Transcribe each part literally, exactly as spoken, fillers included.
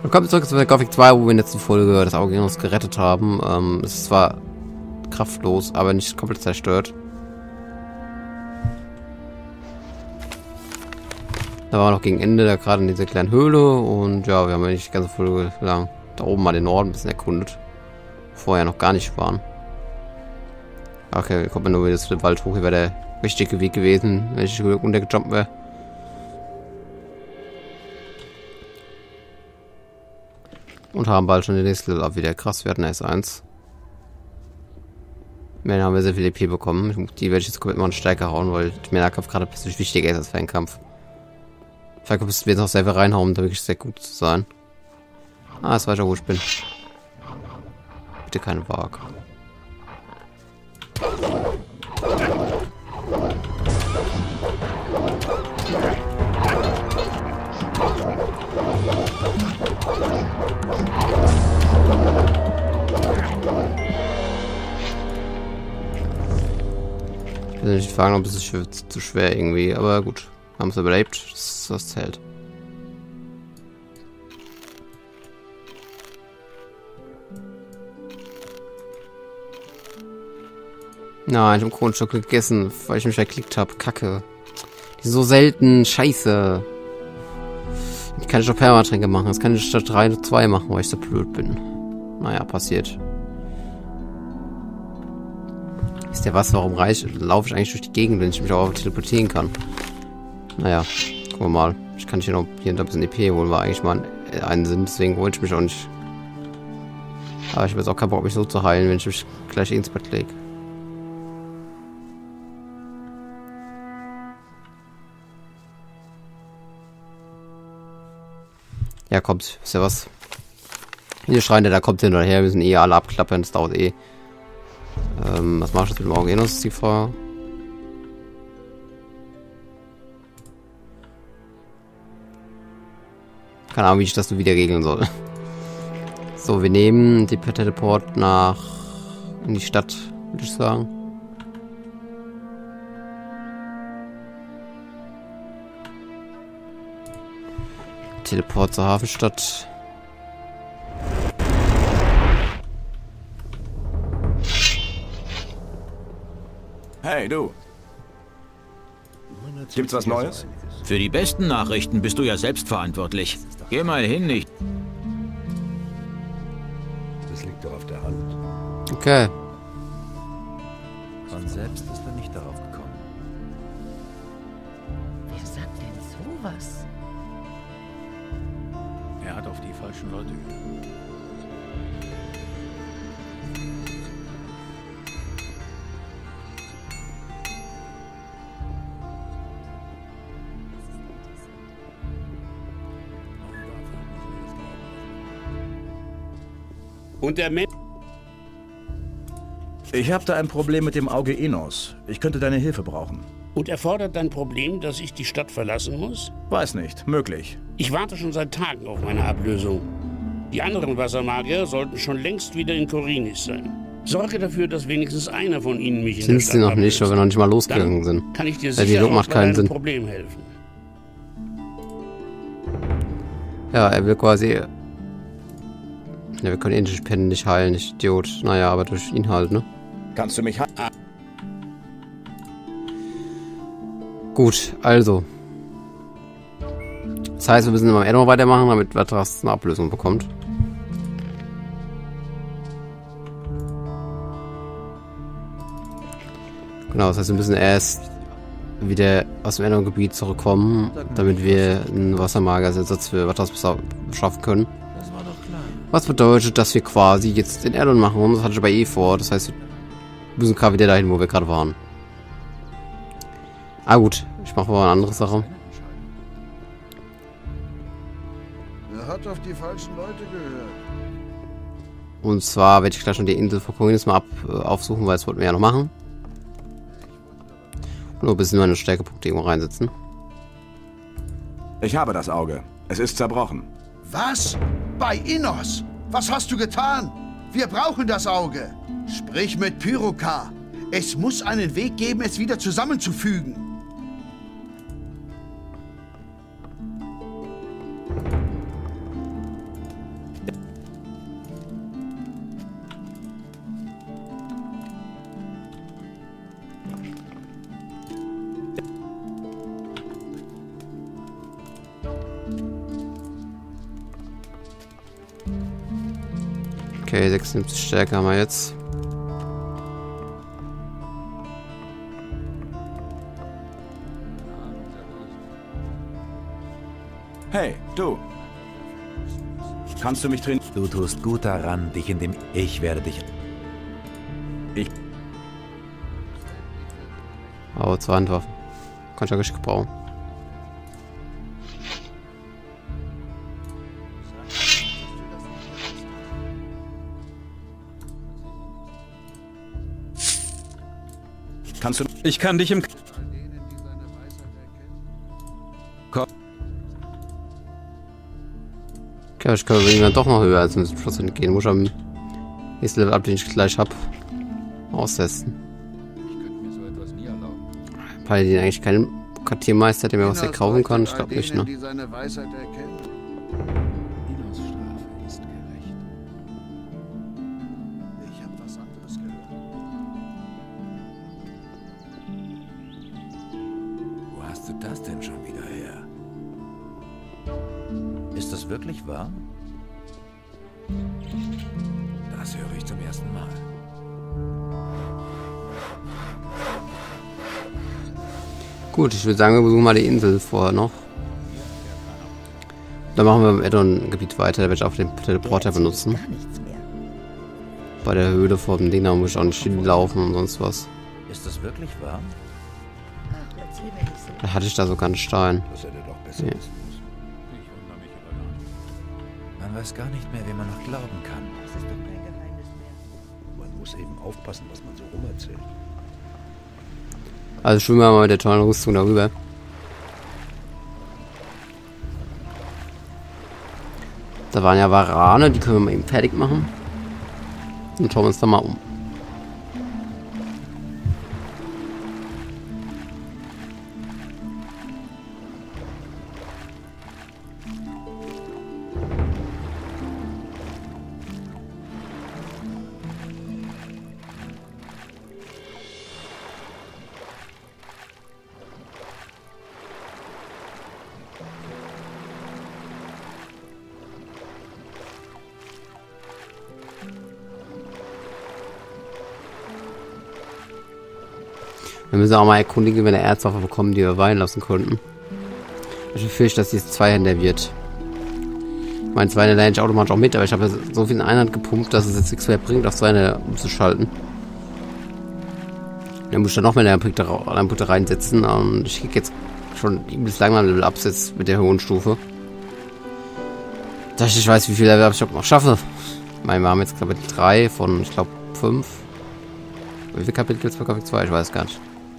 Willkommen zurück zu Gothic zwei, wo wir in der letzten Folge das Auge uns gerettet haben. Ähm, es ist zwar kraftlos, aber nicht komplett zerstört. Da war noch gegen Ende, da gerade in dieser kleinen Höhle. Und ja, wir haben eigentlich die ganze Folge lang da oben mal den Norden ein bisschen erkundet. Vorher noch gar nicht waren. Okay, kommt man nur wieder zu dem Wald hoch. Hier wäre der richtige Weg gewesen, wenn ich runtergejumpt wäre. Und haben bald schon den nächsten Level ab wieder. Krass, wir hatten S eins. Dann haben wir sehr viel E P bekommen. Die werde ich jetzt komplett mal in Stärke hauen, weil der Nahkampf gerade plötzlich wichtiger ist als Fernkampf. Vielleicht müssen wir jetzt noch selber reinhauen, um da wirklich sehr gut zu sein. Ah, es weiß ja, wo ich bin. Bitte keine Waage. Ich will nicht fragen, ob es ist zu schwer irgendwie, aber gut. Haben es überlebt, das, das zählt. Nein, ich habe Kronenstock gegessen, weil ich mich verklickt habe. Kacke. Die sind so selten. Scheiße. Ich kann nicht noch Permatränke machen. Das kann ich statt drei oder zwei machen, weil ich so blöd bin. Naja, passiert. Ist der was, warum reich, laufe ich eigentlich durch die Gegend, wenn ich mich auch teleportieren kann? Naja, gucken wir mal. Ich kann hier noch hier ein bisschen E P holen, war eigentlich mal einen Sinn, deswegen wollte ich mich auch nicht. Aber ich habe jetzt auch keinen Bock, mich so zu heilen, wenn ich mich gleich ins Bett lege. Ja, kommt. Ist ja was. Hier schreien, der da kommt hin oder her. Wir müssen eh alle abklappern. Das dauert eh. Ähm, was mache ich jetzt mit dem Augenos? Ist die Frage. Keine Ahnung, wie ich das so wieder regeln soll. So, wir nehmen die per Teleport nach in die Stadt, würde ich sagen. Teleport zur Hafenstadt. Hey, du. Gibt's was Neues? Für die besten Nachrichten bist du ja selbst verantwortlich. Geh mal hin, nicht. Das liegt doch auf der Hand. Okay. Von selbst ist er nicht darauf gekommen. Wer sagt denn sowas? Er hat auf die falschen Leute gehört. Und der Mensch. Ich habe da ein Problem mit dem Auge Enos. Ich könnte deine Hilfe brauchen. Und erfordert dein Problem, dass ich die Stadt verlassen muss? Weiß nicht. Möglich. Ich warte schon seit Tagen auf meine Ablösung. Die anderen Wassermagier sollten schon längst wieder in Korinis sein. Sorge dafür, dass wenigstens einer von ihnen mich in Sind der sie Stadt noch nicht, weil wir noch nicht mal losgegangen Dann sind. kann ich dir Der sicher Dialog macht bei keinen deinem Sinn. Problem helfen. Ja, er will quasi. Ja, wir können ihn durch Pennen nicht heilen, ich Idiot. Naja, aber durch ihn halt, ne? Kannst du mich ha Gut, also. Das heißt, wir müssen immer am Ende weitermachen, damit Vatras eine Ablösung bekommt. Genau, das heißt, wir müssen erst wieder aus dem Änderungsgebiet zurückkommen, damit wir einen Wassermager-Ersatz für Vatras schaffen können. Das war doch klar. Was bedeutet, dass wir quasi jetzt den Erdon machen. Und das hatte ich aber eh vor. Das heißt, wir müssen gerade wieder dahin, wo wir gerade waren. Ah gut, ich mache mal eine andere Sache. Er hat auf die falschen Leute gehört. Und zwar werde ich gleich schon die Insel von Korinis mal ab, äh, aufsuchen, weil das wollten wir ja noch machen. Nur ein bisschen meine Stärkepunkte irgendwo reinsetzen. Ich habe das Auge. Es ist zerbrochen. Was? Bei Innos? Was hast du getan? Wir brauchen das Auge. Sprich mit Pyrokar. Es muss einen Weg geben, es wieder zusammenzufügen. Okay, sechsundsiebzig Stärke haben wir jetzt. Hey, du. Kannst du mich trainieren? Du tust gut daran, dich in dem... Ich werde dich... Ich... Aber zwei Handwaffen. Kann ich ja richtig gebrauchen. Kannst du... Ich kann dich im... Okay, ich kann dann doch noch höher als fünfzig Prozent gehen. Muss ich am nächsten Level ab, den ich gleich habe, austesten. Paladin eigentlich keinen Quartiermeister, der mir was hier kaufen kann? Ich glaube nicht, ne? Wo hast du das denn schon wieder her? Ist das wirklich wahr? Das höre ich zum ersten Mal. Gut, ich würde sagen, wir besuchen mal die Insel vorher noch. Dann machen wir im Addon-Gebiet weiter, da werde ich auch den Teleporter benutzen. Bei der Höhle vor dem Ding, da muss ich auch nicht hinlaufen und sonst was. Ist das wirklich wahr? Da hatte ich da sogar einen Stein. Das hätte doch besser Ja. wissen müssen. Man weiß gar nicht mehr, wem man noch glauben kann. Das ist doch kein Geheimnis mehr. Man muss eben aufpassen, was man so rumerzählt. Also schwimmen wir mal mit der tollen Rüstung darüber. Da waren ja Warane, die können wir mal eben fertig machen. Und schauen wir uns da mal um. Wir müssen auch mal erkundigen, wenn wir eine Erzwaffe bekommen, die wir weihen lassen konnten. Ich befürchte, dass dies Zweihänder wird. Ich meine, Zweihänder lerne ich automatisch auch mit, aber ich habe so viel in Einhand gepumpt, dass es jetzt nichts mehr bringt, auf Zweihänder umzuschalten. Dann muss ich dann noch mehr Lernpunkte reinsetzen und ich kriege jetzt schon übelst langsam Level Ups jetzt mit der hohen Stufe. Dass ich weiß, wie viel Level ich noch schaffe. Ich meine, wir haben jetzt Kapitel drei von, ich glaube, fünf. Wie viele Kapitel gibt es bei Kapitel zwei? Ich weiß gar nicht.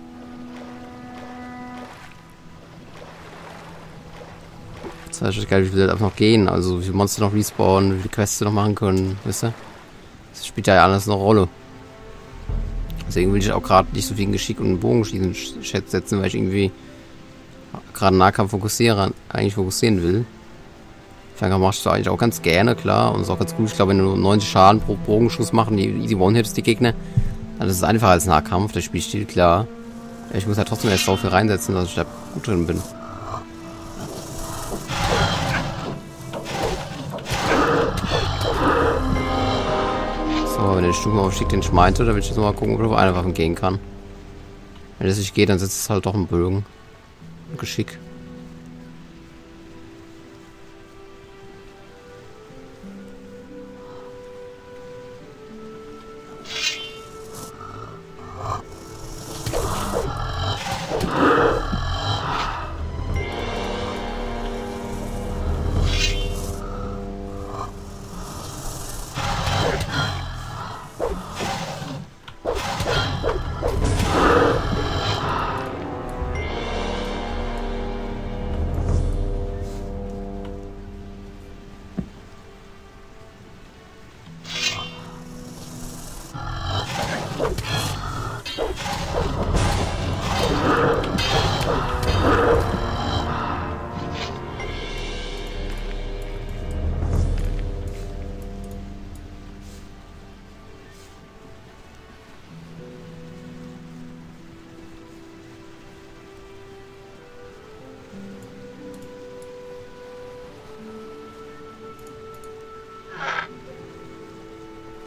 Das heißt, ich weiß gar nicht, wie viel einfach noch gehen. Also, wie viele Monster noch respawnen, wie viele Quests noch machen können. Wisst ihr? Das spielt ja alles eine Rolle. Deswegen will ich auch gerade nicht so viel in Geschick und Bogenschießen Chat setzen, weil ich irgendwie gerade Nahkampf fokussieren, eigentlich fokussieren will. Fernkampf machst du eigentlich auch ganz gerne, klar. Und ist auch ganz gut. Ich glaube, wenn du neunzig Schaden pro Bogenschuss machen, die easy One-Hits die Gegner, dann ist es einfacher als Nahkampf. Der Spielstil, klar. Ich muss halt trotzdem erst so viel reinsetzen, dass ich da gut drin bin. So, wenn der Stufenaufstieg den ich meinte, dann will ich jetzt mal gucken, ob ich auf eine Waffe gehen kann. Wenn das nicht geht, dann setzt es halt doch ein Bögen. Geschick.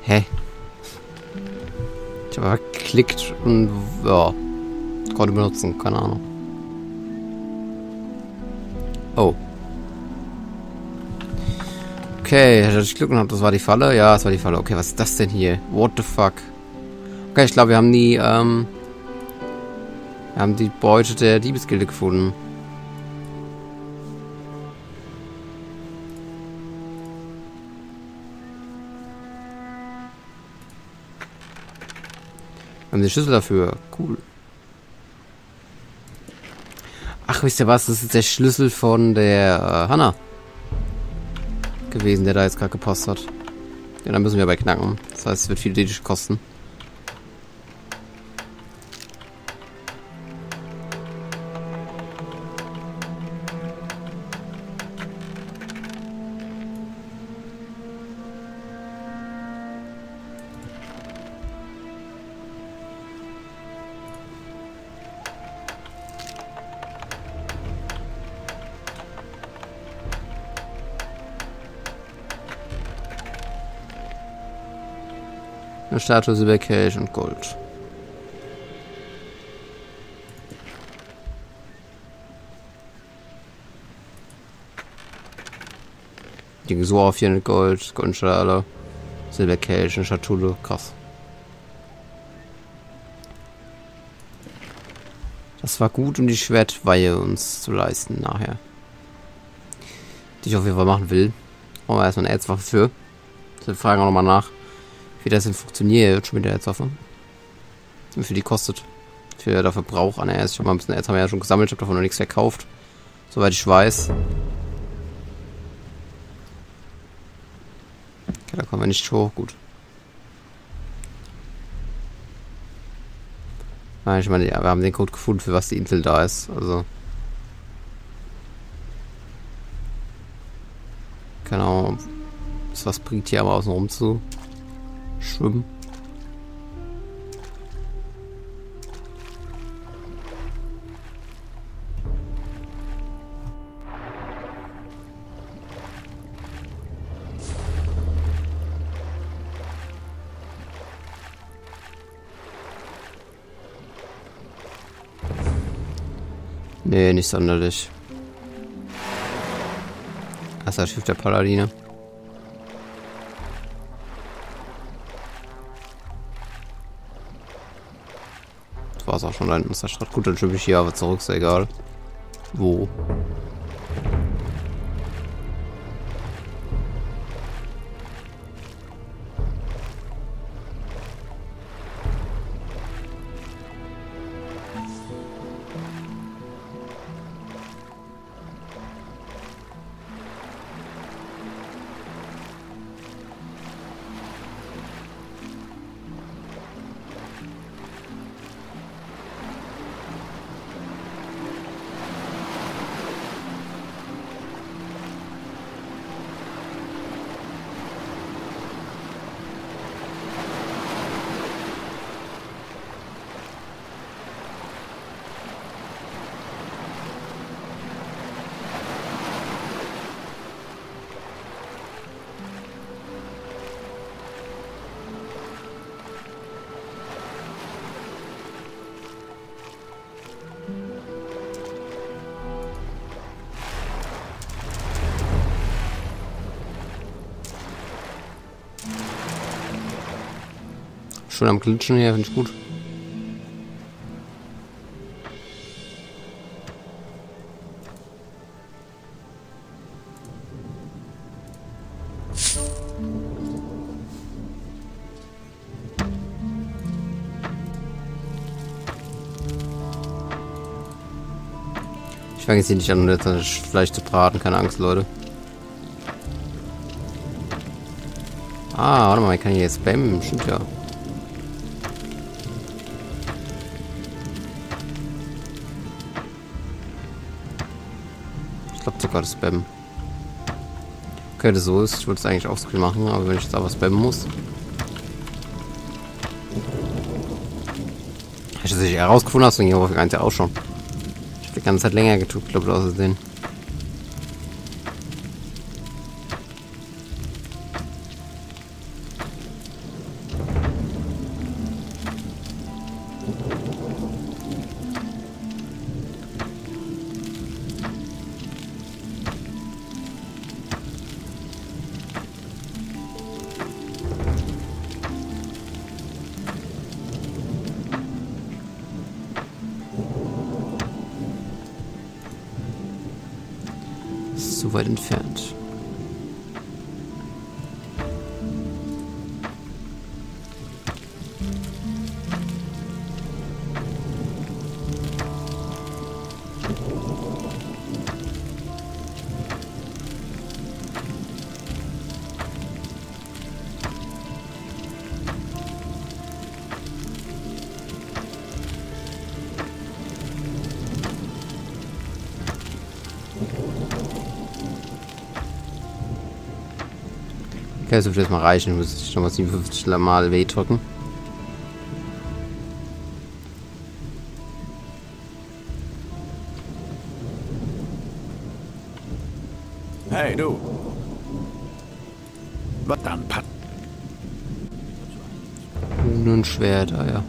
Hä? Ich habe geklickt und ja. Konnte benutzen, keine Ahnung. Oh. Okay, hatte ich Glück gehabt, das war die Falle? Ja, das war die Falle. Okay, was ist das denn hier? What the fuck? Okay, ich glaube, wir haben die, ähm... Wir haben die Beute der Diebesgilde gefunden. Wir haben den Schlüssel dafür. Cool. Ach, wisst ihr was? Das ist der Schlüssel von der äh, Hanna gewesen, der da jetzt gerade gepasst hat. Ja, dann müssen wir bei knacken. Das heißt, es wird viel Dedisch kosten. Eine Statue, Silberkelch und Gold. Die so auf hier mit Gold, Goldschale, Silberkelch, eine Schatulle, krass. Das war gut, um die Schwertweihe uns zu leisten nachher. Die ich auf jeden Fall machen will. Brauchen wir erstmal eine Erzwaffe für. Wir fragen auch nochmal nach, wie das denn funktioniert schon mit der Erzwaffe. Wie viel die kostet. Für der Verbrauch an Erz. Ich habe mal ein bisschen Erz haben wir ja schon gesammelt, ich habe davon noch nichts verkauft. Soweit ich weiß. Okay, da kommen wir nicht hoch, gut. Nein, ich meine, ja, wir haben den Code gefunden, für was die Insel da ist. Also. Keine Ahnung, was was bringt hier aber außen rum zu schwimmen. Nee, nicht sonderlich. Das ist das Schiff der Paladine. Das war's auch schon, da hinten ist der Strand. Gut, dann schiebe ich hier aber zurück, ist ja egal. Wo? Schon am Glitschen hier, finde ich gut. Ich fange jetzt hier nicht an, um das Fleisch zu braten, keine Angst, Leute. Ah, warte mal, ich kann hier jetzt spammen, stimmt ja. Ich glaube sogar das Spam. Okay, das so ist. Ich wollte es eigentlich offscreen machen, aber wenn ich jetzt aber spammen muss. Hast du das nicht herausgefunden? Hast du hier auf eins ja auch schon. Ich habe die ganze Zeit länger getut, glaube ich, auszusehen. weit entfernt. Okay, das wird jetzt mal reichen. Ich muss schon mal siebenundfünfzig Mal W drücken. Hey, du. Was dann, Pat? Nur ein Schwert, ah ja.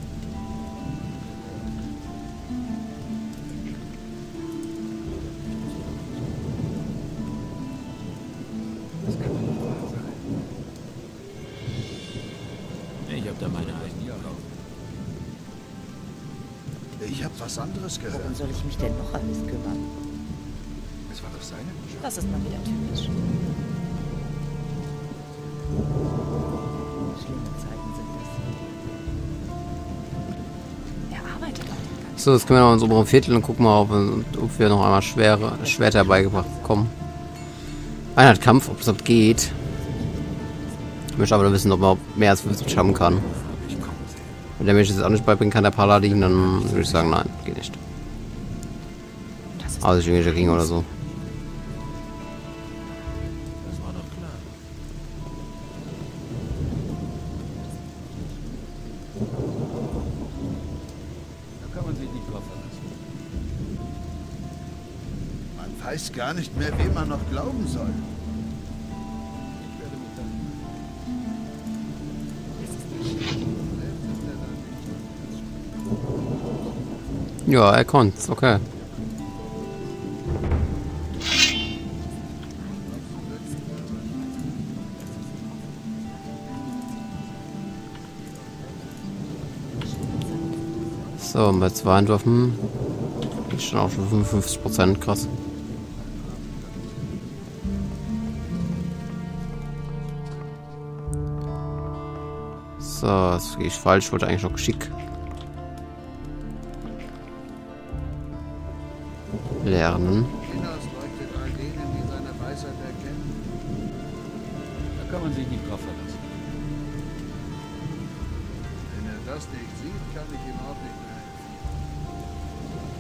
Ich hab da meine eigene. Ich habe was anderes gehört. Worum soll ich mich denn noch alles kümmern? Es war doch seine. Das ist mal wieder typisch. Schlimme Zeiten sind das. Er arbeitet auch den ganzen So, jetzt können wir noch ins obere Viertel und gucken mal, ob, ob wir noch einmal schwere Schwerter beigebracht bekommen. Einheitskampf, ob es überhaupt geht. Ich möchte aber wissen, ob man mehr als fünfzig haben kann. Wenn der Mensch es auch nicht beibringen kann, der Paladin, dann würde ich sagen, nein, geht nicht. Also irgendwelche Ringe oder so. Das war doch klar. Da kann man sich nicht drauf verlassen. Man weiß gar nicht mehr, wem man noch glauben soll. Ich werde mich dann. Ja, er konnte's, okay. So, bei zwei Handwaffen ist schon auch schon fünfundfünfzig Prozent, krass. So, das gehe ich falsch, ich wollte eigentlich noch Geschick lernen. Inos leuchtet all denen, die seine Weisheit erkennen. Da kann man sich nicht drauf verlassen. Wenn er das nicht sieht, kann ich ihm auch nicht mehr helfen.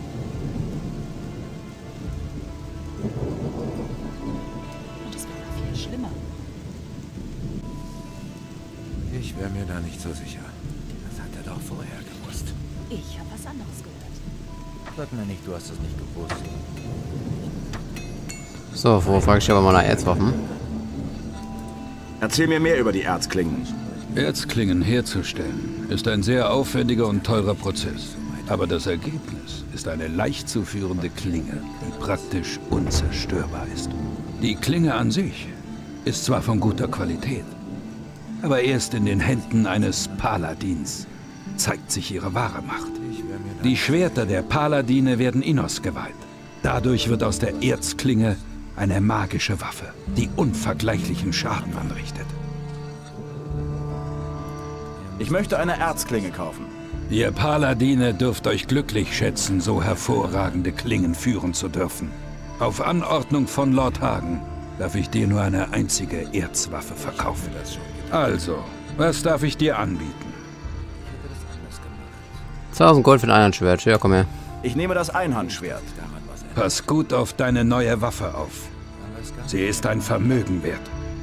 Und es wäre viel schlimmer. Ich wäre mir da nicht so sicher. Das hat er doch vorher gewusst. Ich habe was anderes gehört. Sag mir nicht, du hast es nicht gewusst. So, vorher frage ich aber mal nach Erzwaffen. Erzähl mir mehr über die Erzklingen. Erzklingen herzustellen ist ein sehr aufwendiger und teurer Prozess. Aber das Ergebnis ist eine leicht zu führende Klinge, die praktisch unzerstörbar ist. Die Klinge an sich ist zwar von guter Qualität, aber erst in den Händen eines Paladins zeigt sich ihre wahre Macht. Die Schwerter der Paladine werden Innos geweiht. Dadurch wird aus der Erzklinge eine magische Waffe, die unvergleichlichen Schaden anrichtet. Ich möchte eine Erzklinge kaufen. Ihr Paladine dürft euch glücklich schätzen, so hervorragende Klingen führen zu dürfen. Auf Anordnung von Lord Hagen darf ich dir nur eine einzige Erzwaffe verkaufen. Also, was darf ich dir anbieten? zweitausend Gold für ein Einhandschwert. Ja, komm her. Ich nehme das Einhandschwert. Pass gut auf deine neue Waffe auf. Sie ist ein Vermögen wert.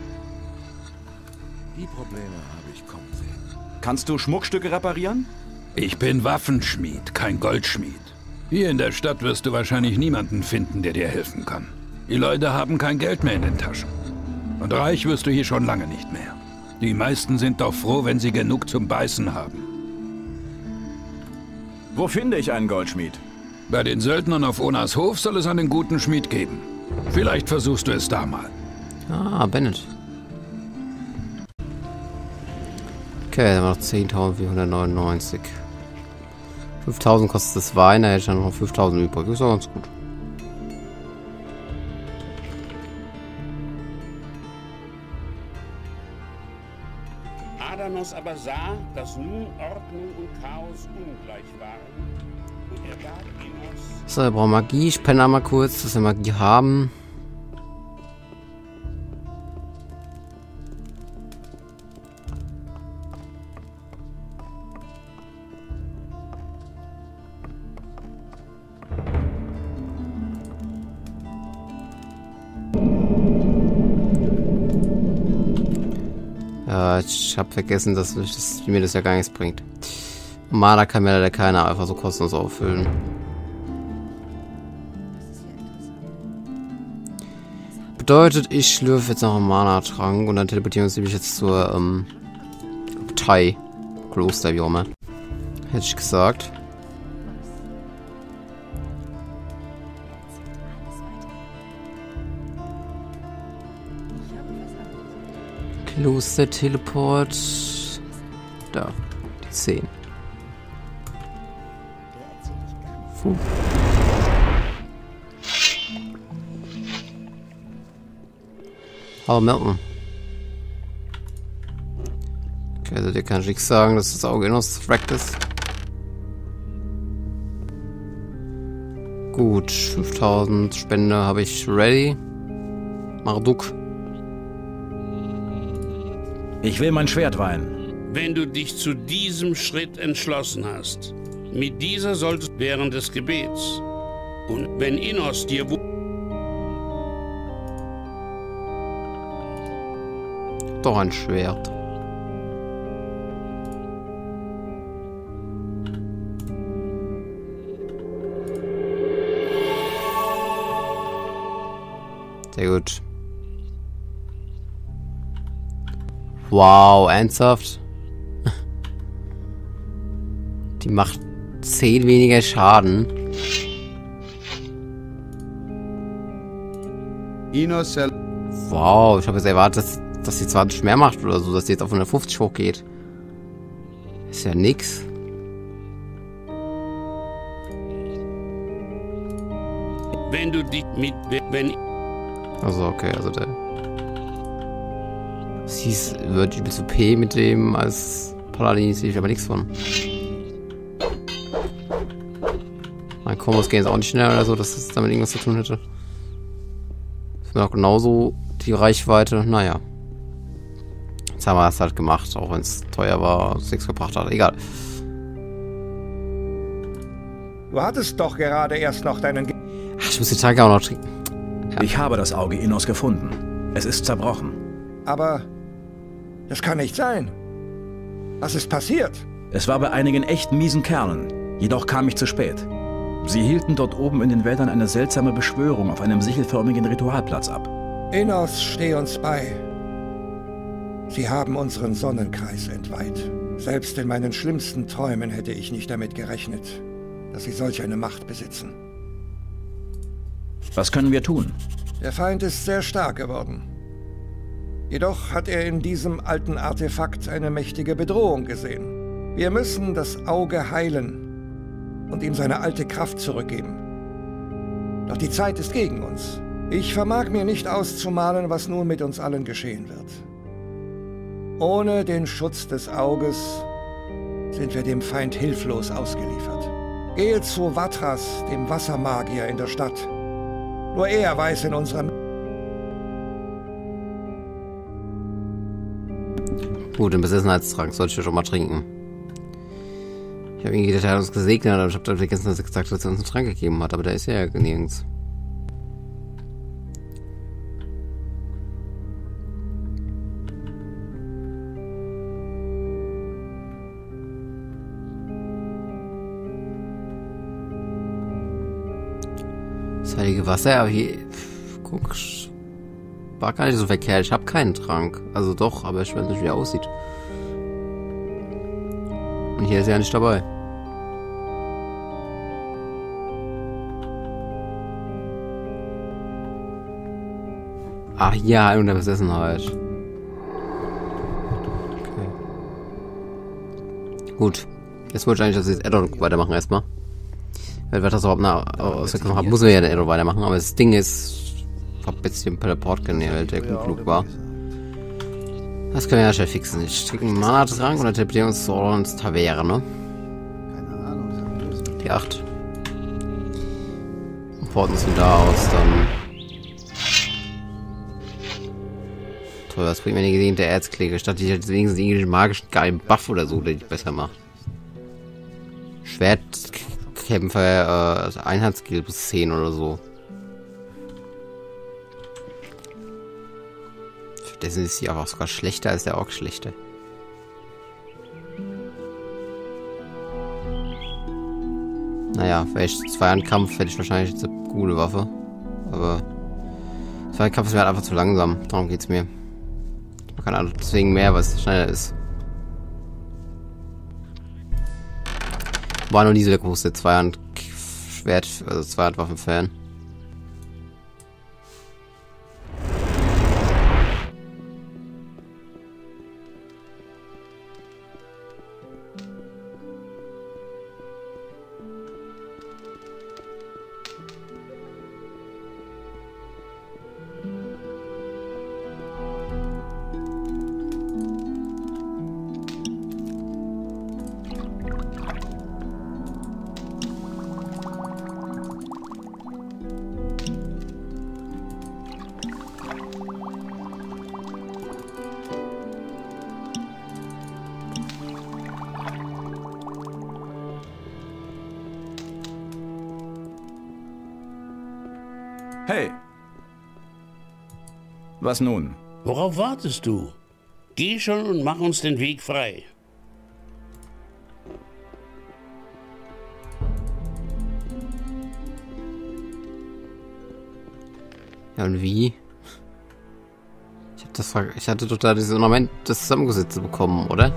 Die Probleme habe ich kommen sehen. Kannst du Schmuckstücke reparieren? Ich bin Waffenschmied, kein Goldschmied. Hier in der Stadt wirst du wahrscheinlich niemanden finden, der dir helfen kann. Die Leute haben kein Geld mehr in den Taschen. Und reich wirst du hier schon lange nicht mehr. Die meisten sind doch froh, wenn sie genug zum Beißen haben. Wo finde ich einen Goldschmied? Bei den Söldnern auf Onas Hof soll es einen guten Schmied geben. Vielleicht versuchst du es da mal. Ah, Bennett. Okay, dann haben wir noch zehntausendvierhundertneunundneunzig. fünftausend kostet das Wein, da hätte ich dann noch fünftausend übrig. Ist auch ganz gut. Adanos aber sah, dass nun Ordnung und Chaos ungleich waren. Und er bat Enos... So, wir brauchen Magie. Ich penne mal kurz, dass wir Magie haben. Ja, ich habe vergessen, dass, ich das, mir das ja gar nichts bringt. Mana kann mir leider keiner einfach so kostenlos auffüllen. Bedeutet, ich schlürfe jetzt noch einen Mana-Trank und dann teleportieren wir uns nämlich jetzt zur ähm, Abtei. Kloster, wie auch immer. Hätte ich gesagt. Kloster-Teleport. Da, die zehn. Puh. Hallo Milton. Okay, also dir kann ich nichts sagen, dass das Auge Innos frackt ist. Gut, fünftausend Spende habe ich ready. Marduk. Ich will mein Schwert weihen. Wenn du dich zu diesem Schritt entschlossen hast, mit dieser solltest du während des Gebets. Und wenn Innos dir... Doch ein Schwert. Sehr gut. Wow, ernsthaft? Die macht zehn weniger Schaden. Innos. Wow, ich habe jetzt erwartet, dass, dass sie zwanzig mehr macht oder so, dass sie jetzt auf hundertfünfzig hochgeht. Ist ja nix. Wenn du dich mit... Wenn... Also okay, also der... Sie ist, wird übel zu P mit dem als Paladin, sehe ich aber nichts von. Mein Kombos gehen jetzt auch nicht schnell oder so, dass es damit irgendwas zu tun hätte. Das wäre auch genauso die Reichweite, naja. Jetzt haben wir das halt gemacht, auch wenn es teuer war, es nichts gebracht hat, egal. Du hattest doch gerade erst noch deinen... Ge Ach, ich muss die Tage auch noch trinken. Ja. Ich habe das Auge Innos gefunden. Es ist zerbrochen. Aber das kann nicht sein. Was ist passiert? Es war bei einigen echt miesen Kerlen. Jedoch kam ich zu spät. Sie hielten dort oben in den Wäldern eine seltsame Beschwörung auf einem sichelförmigen Ritualplatz ab. Innos, steh uns bei. Sie haben unseren Sonnenkreis entweiht. Selbst in meinen schlimmsten Träumen hätte ich nicht damit gerechnet, dass sie solch eine Macht besitzen. Was können wir tun? Der Feind ist sehr stark geworden. Jedoch hat er in diesem alten Artefakt eine mächtige Bedrohung gesehen. Wir müssen das Auge heilen und ihm seine alte Kraft zurückgeben. Doch die Zeit ist gegen uns. Ich vermag mir nicht auszumalen, was nun mit uns allen geschehen wird. Ohne den Schutz des Auges sind wir dem Feind hilflos ausgeliefert. Gehe zu Vatras, dem Wassermagier in der Stadt. Nur er weiß in unserem... Gut, den Besessenheitstrank sollte ich ja schon mal trinken. Ich habe irgendwie gedacht, er hat uns gesegnet, aber ich habe dann vergessen, dass er gesagt hat, dass er uns einen Trank gegeben hat, aber der ist ja nirgends. Das heilige Wasser, aber hier... Guck... War gar nicht so verkehrt. Ich habe keinen Trank. Also doch, aber ich weiß nicht, wie er aussieht. Und hier ist er ja nicht dabei. Ach ja, und der Besessenheit. Okay. Gut. Jetzt wollte ich eigentlich, dass wir das Addon weitermachen erstmal. Weil wir das überhaupt noch haben, muss wir ja den Addon weitermachen. Aber das Ding ist... Ich hab jetzt den Teleport genäht, der gut klug war. Das können wir ja schnell fixen. Ich schicke einen Mana-Trank und dann teleportieren uns zu Orlons Taverne. Keine Ahnung. Die acht. Und porten uns von da aus dann. Toll, was bringt mir die gesegnete Erzklinge? Statt ich hätte wenigstens irgendeinen magischen geilen Buff oder so, der die besser macht. Schwertkämpfer, äh, Einheitsskill bis zehn oder so. Stattdessen ist sie auch sogar schlechter als der Ork schlechte. Naja, vielleicht Zweihandkampf hätte ich wahrscheinlich jetzt eine coole Waffe. Aber Zweihandkampf ist mir halt einfach zu langsam. Darum geht's mir. Man kann also deswegen mehr, was schneller ist. War noch nie so der große Zweihand-Schwert, also Zweihandwaffen-Fan. Hey! Was nun? Worauf wartest du? Geh schon und mach uns den Weg frei. Ja, und wie? Ich hab das ver ich hatte doch da dieses Ornament das zusammengesetzt bekommen, oder?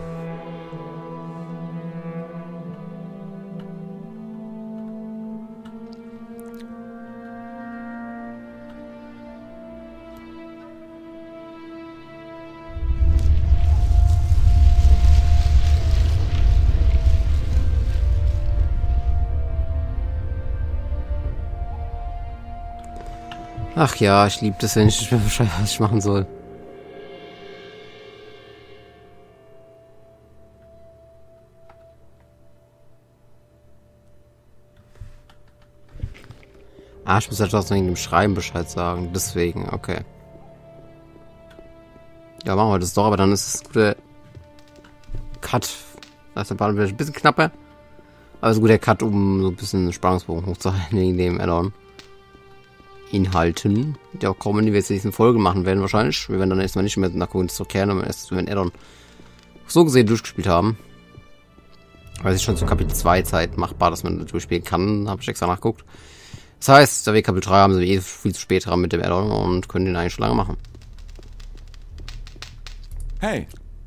Ach ja, ich liebe das, wenn ich nicht mehr Bescheid weiß, was ich machen soll. Ah, ich muss halt trotzdem in dem Schreiben Bescheid sagen. Deswegen, okay. Ja, machen wir das doch, aber dann ist es ein guter Cut. Da ist der Ball vielleicht ein bisschen knapper. Aber es ist ein guter Cut, um so ein bisschen den Spannungsbogen hochzuhalten wegen dem Add-on. Inhalten, die auch kommen, die wir jetzt in dieser Folge machen werden wahrscheinlich. Wir werden dann erstmal nicht mehr nach Coins zurückkehren, aber erst wenn wir Add-on so gesehen durchgespielt haben. Weil es ist schon zu Kapitel zwei Zeit machbar, dass man durchspielen kann, habe ich extra nachgeguckt. Das heißt, da wir Kapitel drei haben, sind wir eh viel zu spät dran mit dem Add-on und können den eigentlich schon lange machen. Hey!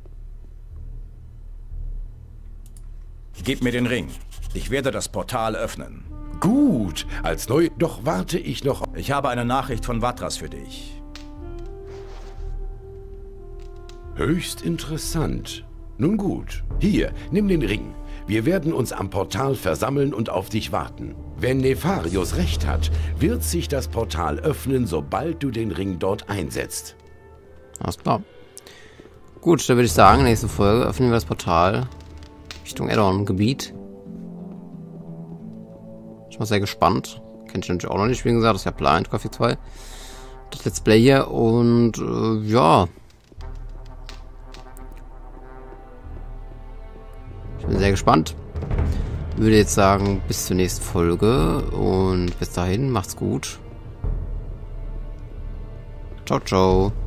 Gib mir den Ring. Ich werde das Portal öffnen. Gut, als neu... Doch warte ich noch... Ich habe eine Nachricht von Vatras für dich. Höchst interessant. Nun gut, hier, nimm den Ring. Wir werden uns am Portal versammeln und auf dich warten. Wenn Nefarius recht hat, wird sich das Portal öffnen, sobald du den Ring dort einsetzt. Alles klar. Gut, dann würde ich sagen, nächste Folge öffnen wir das Portal Richtung Add-on-Gebiet. Ich bin sehr gespannt. Kennt ich natürlich auch noch nicht, wie gesagt. Das ist ja Blind Coffee zwei. Das Let's Play hier. Und äh, ja. Ich bin sehr gespannt. Würde jetzt sagen, bis zur nächsten Folge. Und bis dahin, macht's gut. Ciao, ciao.